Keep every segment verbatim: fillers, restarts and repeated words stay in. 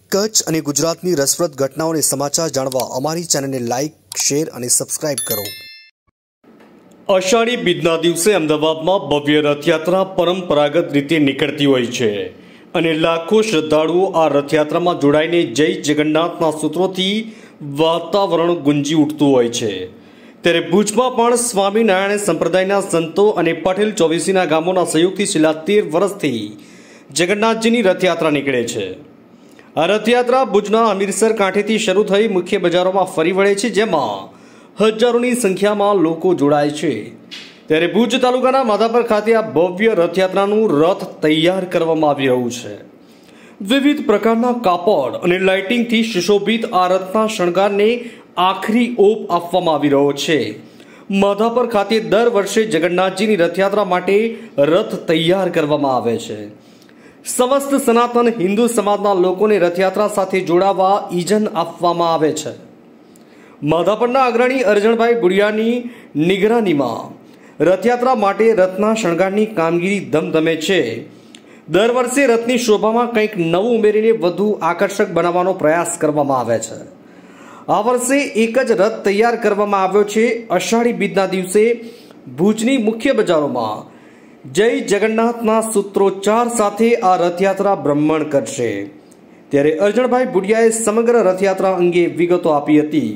कच्छ અને ગુજરાતની રસપ્રદ ઘટનાઓને સમાચાર જાણવા અમારી ચેનલને લાઇક, શેર અને સબસ્ક્રાઇબ કરો। અષાઢી બીજના દિવસે અમદાવાદમાં ભવ્ય રથયાત્રા પરંપરાગત રીતે નીકળતી હોય છે અને લાખો શ્રદ્ધાળુઓ આ રથયાત્રામાં જોડાઈને જય જગન્નાથના સૂત્રોથી વાતાવરણ ગુંજી ઉઠતું હોય છે। ત્યારે ભુજમાં પણ સ્વામિનારાયણ સંપ્રદાયના સંતો અને પટેલ ચોવીસીના ગામોના સહયોગથી છેલ્લા તેર વર્ષથી જગન્નાથજીની રથયાત્રા નીકળે છે। આ રથયાત્રા ભુજના અમીરસર કાંઠેથી શરૂ થઈ મુખ્ય બજારોમાં ફરી વળે છે, જેમાં હજારોની સંખ્યામાં લોકો જોડાય છે। ત્યારે ભુજ તાલુકાના માધાપર ખાતે આ ભવ્ય રથયાત્રાનું રથ તૈયાર કરવામાં આવી રહ્યું છે। વિવિધ પ્રકારના કાપડ અને લાઇટિંગથી સુશોભિત આ રથના શણગારને આખરી ઓપ આપવામાં આવી રહ્યો છે। માધાપર ખાતે દર વર્ષે જગન્નાથજીની રથયાત્રા માટે રથ તૈયાર કરવામાં આવે છે। સમસ્ત સનાતન હિન્દુ સમાજના લોકોને રથયાત્રા સાથે જોડાવા ઈજન આપવામાં આવે છે। માધાપરના અગ્રણી અરજણભાઈ બુડિયાની નિગરાનીમાં રથયાત્રા માટે રથના શણગારની કામગીરી ધમધમે છે। દર વર્ષે રથની શોભામાં કંઈક નવું ઉમેરીને વધુ આકર્ષક બનાવવાનો પ્રયાસ કરવામાં આવે છે। આ વર્ષે એક જ રથ તૈયાર કરવામાં આવ્યો છે। અષાઢી બીજના દિવસે ભુજની મુખ્ય બજારોમાં જય જગન્નાથના સૂત્રોચ્ચાર સાથે આ રથયાત્રા ભ્રમણ કરશે। ત્યારે અરજણભાઈ બુડિયાએ સમગ્ર રથયાત્રા અંગે વિગતો આપી હતી।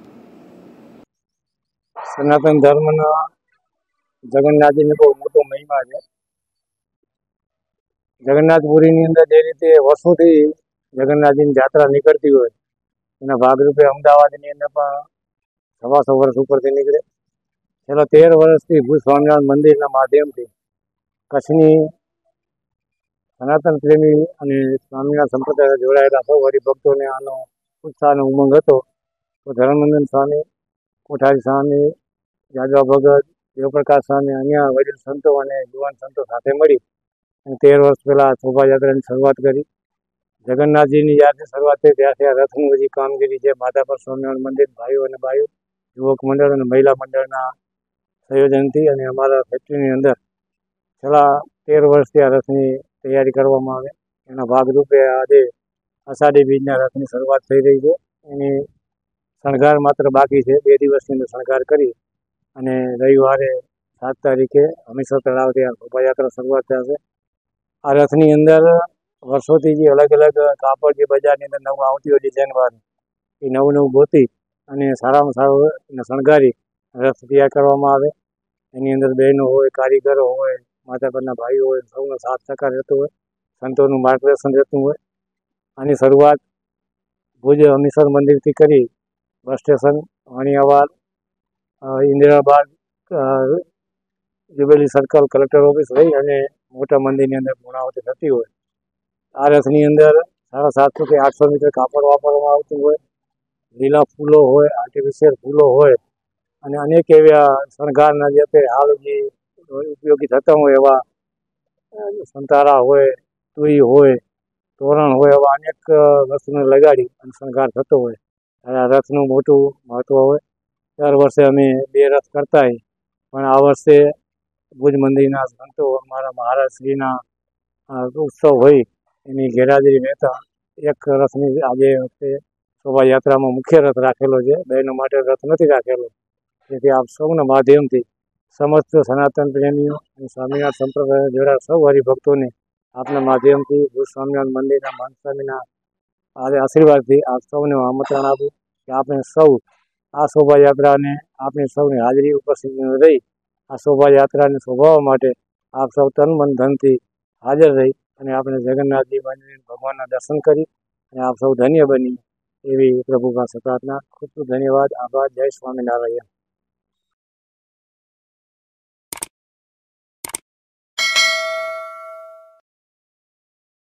સનાતન ધર્મના જગન્નાથજીનો બહુ મોટો મહિમા છે। જગન્નાથપુરીની અંદર જે રીતે વર્ષોથી જગન્નાથજીની યાત્રા નીકળતી હોય એના ભાગરૂપે અમદાવાદની અંદર પણ સવાસો વર્ષ ઉપરથી નીકળે। છેલ્લા તેર વર્ષથી ભુજ સ્વામિનારાયણ મંદિરના માધ્યમથી કચ્છની સનાતન પ્રેમી અને સ્વામિનારાયણ સંપ્રદાય જોડાયેલા સૌ હરિભક્તોને આનો ઉત્સાહ અને ઉમંગ હતો। તો ધર્મનંદન સ્વામી, કોઠારી સ્વામી, જાદવા ભગત, દેવપ્રકાશ સ્વામી, અન્ય વડીલ સંતો અને યુવાન સંતો સાથે મળી અને તેર વર્ષ પહેલાં શોભાયાત્રાની શરૂઆત કરી। જગન્નાથજીની જ્યારથી શરૂઆત થઈ ત્યારથી આ રથની બધી કામગીરી છે માધાપર સ્વામિનારાયણ મંદિર ભાઈઓ અને બાઈઓ, યુવક મંડળ અને મહિલા મંડળના સંયોજનથી અને અમારા ફેક્ટરીની અંદર છેલ્લા તેર વર્ષથી આ રથની તૈયારી કરવામાં આવે। એના ભાગરૂપે આજે અષાઢી બીજના રથની શરૂઆત થઈ રહી છે। એની શણગાર માત્ર બાકી છે। બે દિવસની અંદર શણગાર કરી અને રવિવારે સાત તારીખે હમીરસર તળાવથી આ શોભાયાત્રા શરૂઆત થશે। આ રથની અંદર વર્ષોથી જે અલગ અલગ કાપડ જે બજારની અંદર નવું આવતી હોય ડિઝાઇનવાળું એ નવું નવું ગોતી અને સારામાં સારું એને શણગારી રથ તૈયાર કરવામાં આવે। એની અંદર બહેનો હોય, કારીગરો હોય, માધાપરના ભાઈઓ હોય, સૌનો સાથ સહકાર રહેતો હોય, સંતોનું માર્ગદર્શન રહેતું હોય। આની શરૂઆત ભુજ હમીરસર મંદિરથી કરી bus station, Vaniyawad, Indirabag, jubilee circle, collector office રહી અને મોટા મંદિરની અંદર પૂર્ણાહુતિ થતી હોય। આ રથની અંદર સાડા સાતસોથી આઠસો મીટર કાપડ વાપરવામાં આવતું હોય, લીલા ફૂલો હોય, આર્ટિફિશિયલ ફૂલો હોય અને અનેક એવા શણગારના જે હાલ જે ઉપયોગી થતા હોય એવા સંતારા હોય, તુરી હોય, તોરણ હોય, એવા અનેક વસ્તુને લગાડી અને શણગાર થતો હોય। આ રથનું મોટું મહત્ત્વ હોય। દર વર્ષે અમે બે રથ કરતા હોય પણ આ વર્ષે ભુજ મંદિરના સંતો અમારા મહારાજશ્રીના ઉત્સવ હોય એની ગેરહાજરી રહેતા એક રથની આજે વખતે શોભાયાત્રામાં મુખ્ય રથ રાખેલો છે। બહેનો માટે રથ નથી રાખેલો। તેથી આપ સૌના માધ્યમથી સમસ્ત સનાતન પ્રેમીઓ અને સ્વામિનારાયણ સંપ્રદાય જોડાયેલા સૌ હરિભક્તોને આપના માધ્યમથી ભુજ સ્વામિનારાયણ મંદિરના મહંત સ્વામીના આજે આશીર્વાદથી આપ સૌને આમંત્રણ આપું કે આપણે સૌ આ શોભાયાત્રાને આપણી સૌની હાજરી ઉપસ્થિત રહી આ શોભાયાત્રાને શોભાવવા માટે આપ સૌ તન મન ધનથી હાજર રહી અને આપણે જગન્નાથજી મંદિર ભગવાનના દર્શન કરી અને આપ સૌ ધન્ય બની એવી પ્રભુ પાસે પ્રાર્થના। ખૂબ ખૂબ ધન્યવાદ, આભાર। જય સ્વામિનારાયણ।